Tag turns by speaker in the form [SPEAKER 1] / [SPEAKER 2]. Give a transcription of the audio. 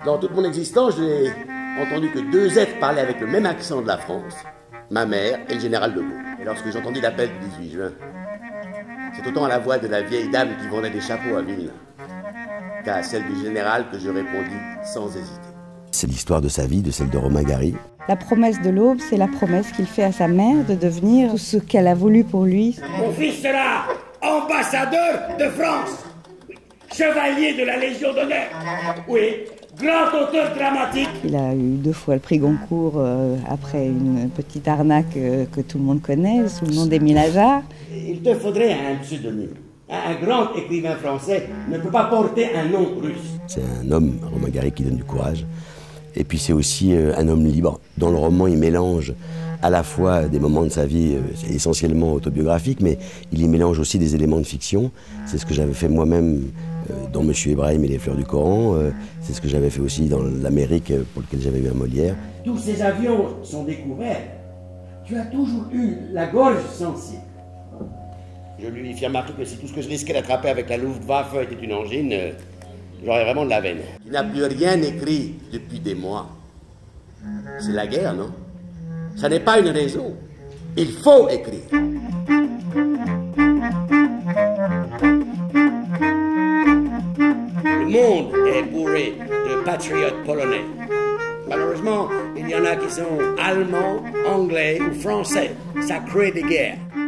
[SPEAKER 1] Dans toute mon existence, je n'ai entendu que deux êtres parler avec le même accent de la France, ma mère et le général de Gaulle. Et lorsque j'entendis l'appel du 18 juin, c'est autant à la voix de la vieille dame qui vendait des chapeaux à Ville qu'à celle du général que je répondis sans hésiter.
[SPEAKER 2] C'est l'histoire de sa vie, de celle de Romain Gary.
[SPEAKER 3] La promesse de l'Aube, c'est la promesse qu'il fait à sa mère de devenir tout ce qu'elle a voulu pour lui.
[SPEAKER 4] Mon fils sera ambassadeur de France, chevalier de la Légion d'honneur, oui, grand auteur dramatique. Il
[SPEAKER 3] a eu 2 fois le prix Goncourt après une petite arnaque que tout le monde connaît, sous le nom d'Émile Ajar.
[SPEAKER 1] Il te faudrait un pseudonyme. Un grand écrivain français ne peut pas porter un nom russe.
[SPEAKER 2] C'est un homme, Romain Gary, qui donne du courage. Et puis c'est aussi un homme libre. Dans le roman, il mélange à la fois des moments de sa vie essentiellement autobiographiques, mais il y mélange aussi des éléments de fiction. C'est ce que j'avais fait moi-même dans Monsieur Ibrahim et les fleurs du Coran. C'est ce que j'avais fait aussi dans l'Amérique, pour lequel j'avais eu un Molière.
[SPEAKER 1] Tous ces avions sont découverts. Tu as toujours eu la gorge sensible. Je lui fis remarquer que si tout ce que je risquais d'attraper avec la Luftwaffe était une angine, j'aurais vraiment de la veine. Tu n'as plus rien écrit depuis des mois. C'est la guerre, non? Ça n'est pas une raison. Il faut écrire. Le monde est bourré de patriotes polonais. Malheureusement, il y en a qui sont allemands, anglais ou français. Ça crée des guerres.